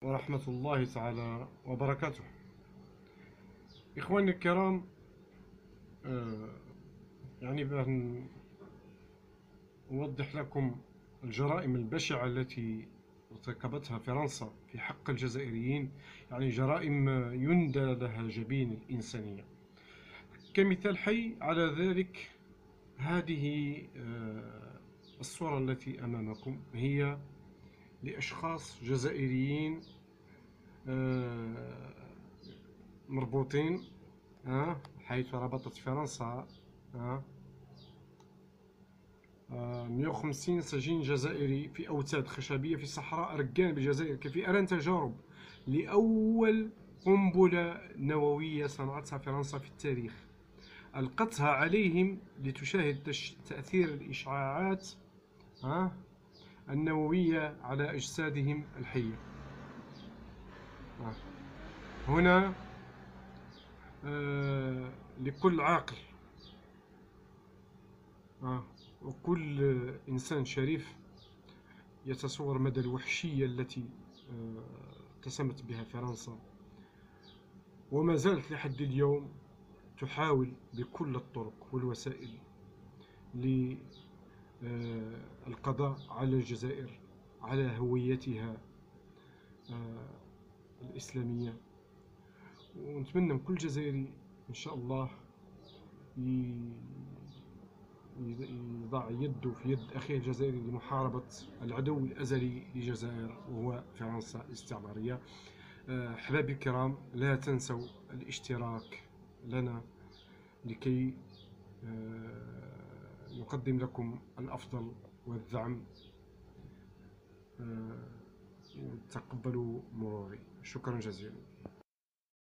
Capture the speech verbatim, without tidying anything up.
ورحمة الله تعالى وبركاته. إخواني الكرام، آه، يعني باه نوضح لكم الجرائم البشعة التي ارتكبتها فرنسا في حق الجزائريين، يعني جرائم يندى لها جبين الإنسانية. كمثال حي على ذلك هذه آه، الصورة التي أمامكم هي لأشخاص جزائريين آه، مربوطين، ها حيث ربطت فرنسا ها آه، مئة وخمسين سجين جزائري في أوتاد خشبية في صحراء ركان بالجزائر كفي أران تجارب لأول قنبلة نووية صنعتها فرنسا في التاريخ. ألقتها عليهم لتشاهد تأثير الإشعاعات ها النووية على أجسادهم الحية. هنا آه لكل عاقل آه وكل إنسان شريف يتصور مدى الوحشية التي آه اتسمت بها فرنسا، وما زالت لحد اليوم تحاول بكل الطرق والوسائل للقضاء على الجزائر، على هويتها آه الإسلامية. ونتمنى من كل جزائري إن شاء الله يضع يده في يد أخيه الجزائري لمحاربة العدو الأزلي للجزائر وهو فرنسا الاستعمارية. أحبابي الكرام، لا تنسوا الاشتراك لنا لكي نقدم لكم الأفضل والدعم. تقبلوا مروري. شكرا جزيلا.